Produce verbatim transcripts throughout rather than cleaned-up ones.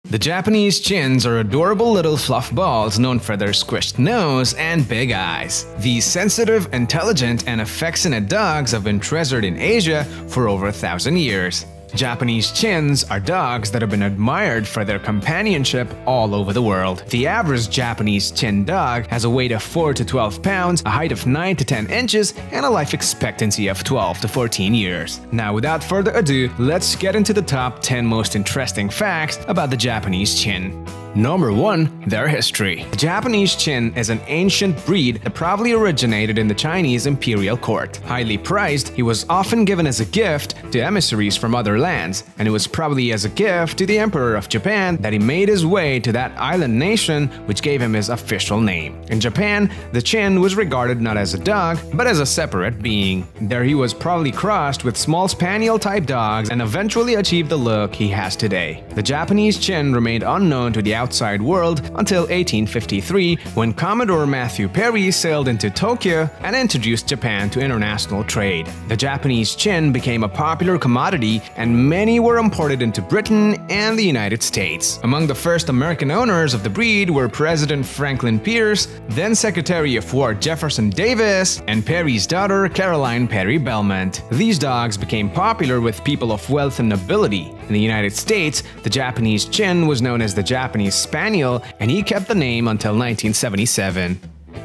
The Japanese chins are adorable little fluff balls known for their squished nose and big eyes. These sensitive, intelligent, and affectionate dogs have been treasured in Asia for over a thousand years. Japanese chins are dogs that have been admired for their companionship all over the world. The average Japanese chin dog has a weight of four to twelve pounds, a height of nine to ten inches, and a life expectancy of twelve to fourteen years. Now, without further ado, let's get into the top ten most interesting facts about the Japanese chin. Number one. Their history. The Japanese chin is an ancient breed that probably originated in the Chinese imperial court. Highly prized, he was often given as a gift to emissaries from other lands, and it was probably as a gift to the Emperor of Japan that he made his way to that island nation, which gave him his official name. In Japan, the chin was regarded not as a dog, but as a separate being. There he was probably crossed with small spaniel-type dogs and eventually achieved the look he has today. The Japanese chin remained unknown to the outside world until eighteen fifty-three, when Commodore Matthew Perry sailed into Tokyo and introduced Japan to international trade. The Japanese chin became a popular commodity, and many were imported into Britain and the United States. Among the first American owners of the breed were President Franklin Pierce, then Secretary of War Jefferson Davis, and Perry's daughter Caroline Perry Belmont. These dogs became popular with people of wealth and nobility. In the United States, the Japanese chin was known as the Japanese spaniel, and he kept the name until nineteen seventy-seven.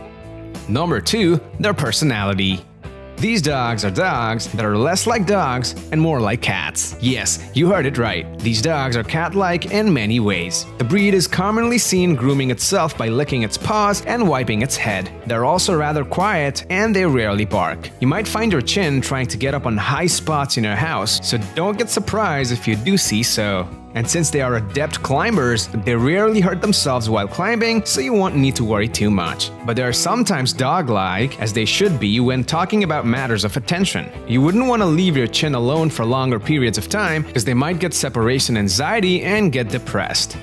Number two. Their personality. These dogs are dogs that are less like dogs and more like cats. Yes, you heard it right. These dogs are cat-like in many ways. The breed is commonly seen grooming itself by licking its paws and wiping its head. They're also rather quiet and they rarely bark. You might find your chin trying to get up on high spots in your house, so don't get surprised if you do see so. And since they are adept climbers, they rarely hurt themselves while climbing, so you won't need to worry too much. But they are sometimes dog-like, as they should be when talking about matters of attention. You wouldn't want to leave your chin alone for longer periods of time, because they might get separation anxiety and get depressed.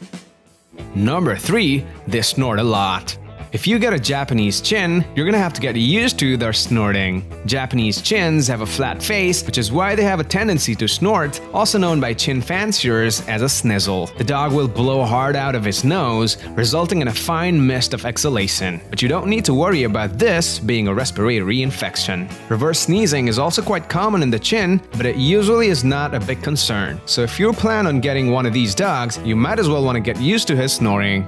Number three. They snort a lot. If you get a Japanese chin, you're gonna have to get used to their snorting. Japanese chins have a flat face, which is why they have a tendency to snort, also known by chin fanciers as a snizzle. The dog will blow hard out of his nose, resulting in a fine mist of exhalation. But you don't need to worry about this being a respiratory infection. Reverse sneezing is also quite common in the chin, but it usually is not a big concern. So if you plan on getting one of these dogs, you might as well want to get used to his snoring.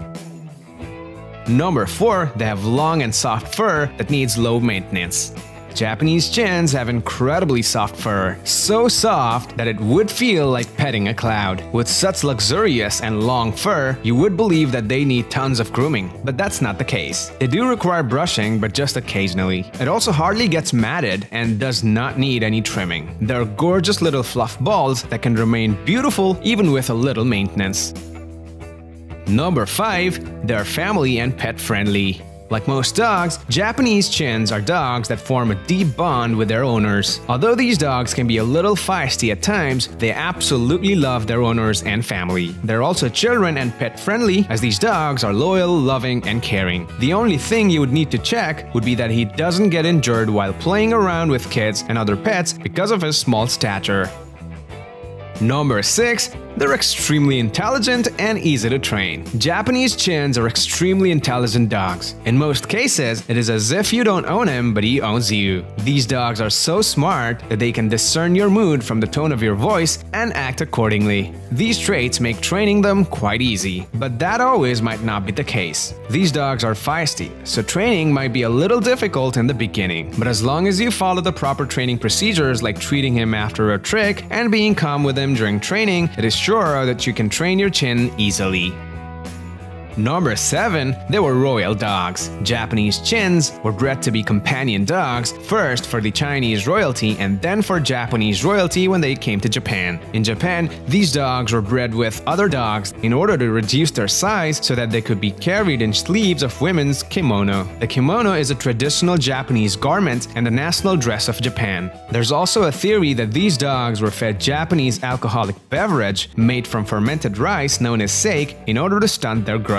Number four. They have long and soft fur that needs low maintenance. Japanese chins have incredibly soft fur, so soft that it would feel like petting a cloud. With such luxurious and long fur, you would believe that they need tons of grooming, but that's not the case. They do require brushing, but just occasionally. It also hardly gets matted and does not need any trimming. They're gorgeous little fluff balls that can remain beautiful even with a little maintenance. Number five. They're family and pet friendly. Like most dogs, Japanese chins are dogs that form a deep bond with their owners. Although these dogs can be a little feisty at times, they absolutely love their owners and family. They're also children and pet friendly, as these dogs are loyal, loving, and caring. The only thing you would need to check would be that he doesn't get injured while playing around with kids and other pets because of his small stature. Number six. They're extremely intelligent and easy to train. Japanese chins are extremely intelligent dogs. In most cases, it is as if you don't own him, but he owns you. These dogs are so smart that they can discern your mood from the tone of your voice and act accordingly. These traits make training them quite easy, but that always might not be the case. These dogs are feisty, so training might be a little difficult in the beginning. But as long as you follow the proper training procedures like treating him after a trick and being calm with him during training, it is sure that you can train your chin easily. Number seven. They were royal dogs. Japanese chins were bred to be companion dogs, first for the Chinese royalty and then for Japanese royalty when they came to Japan. In Japan, these dogs were bred with other dogs in order to reduce their size so that they could be carried in sleeves of women's kimono. The kimono is a traditional Japanese garment and the national dress of Japan. There's also a theory that these dogs were fed Japanese alcoholic beverage made from fermented rice known as sake in order to stunt their growth.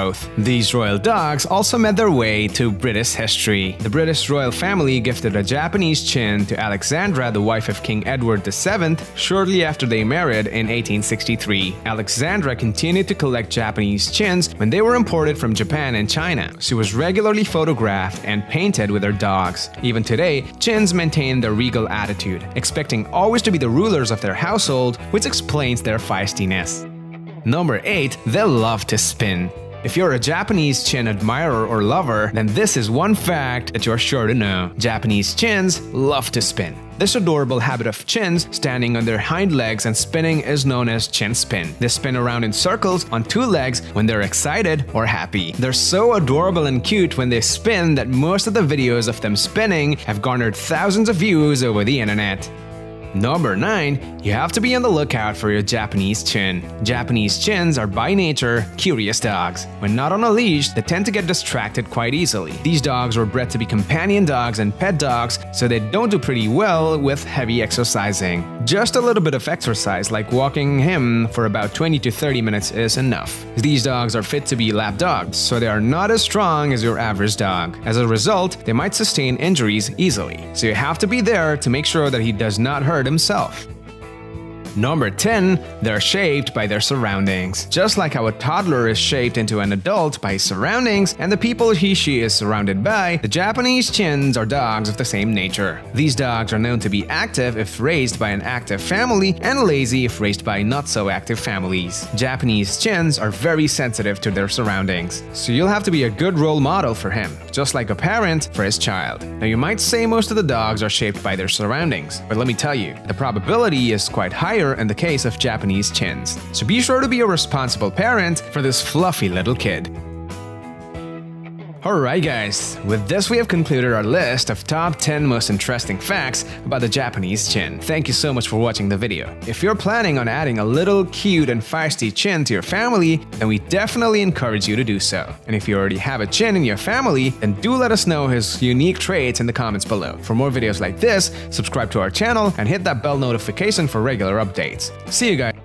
growth. These royal dogs also made their way to British history. The British royal family gifted a Japanese chin to Alexandra, the wife of King Edward the seventh, shortly after they married in eighteen sixty-three. Alexandra continued to collect Japanese chins when they were imported from Japan and China. She was regularly photographed and painted with her dogs. Even today, chins maintain their regal attitude, expecting always to be the rulers of their household, which explains their feistiness. Number eight. They love to spin. If you're a Japanese chin admirer or lover, then this is one fact that you're sure to know. Japanese chins love to spin. This adorable habit of chins standing on their hind legs and spinning is known as chin spin. They spin around in circles on two legs when they're excited or happy. They're so adorable and cute when they spin that most of the videos of them spinning have garnered thousands of views over the internet. Number nine. You have to be on the lookout for your Japanese chin. Japanese chins are by nature curious dogs. When not on a leash, they tend to get distracted quite easily. These dogs were bred to be companion dogs and pet dogs, so they don't do pretty well with heavy exercising. Just a little bit of exercise, like walking him for about twenty to thirty minutes, is enough. These dogs are fit to be lap dogs, so they are not as strong as your average dog. As a result, they might sustain injuries easily. So you have to be there to make sure that he does not hurt himself. Number ten. They're shaped by their surroundings. Just like how a toddler is shaped into an adult by his surroundings and the people he/she is surrounded by, the Japanese chins are dogs of the same nature. These dogs are known to be active if raised by an active family and lazy if raised by not-so-active families. Japanese chins are very sensitive to their surroundings, so you'll have to be a good role model for him, just like a parent for his child. Now, you might say most of the dogs are shaped by their surroundings, but let me tell you, the probability is quite higher in the case of Japanese chins. So be sure to be a responsible parent for this fluffy little kid. Alright guys, with this we have concluded our list of top ten most interesting facts about the Japanese chin. Thank you so much for watching the video. If you're planning on adding a little cute and feisty chin to your family, then we definitely encourage you to do so. And if you already have a chin in your family, then do let us know his unique traits in the comments below. For more videos like this, subscribe to our channel and hit that bell notification for regular updates. See you guys!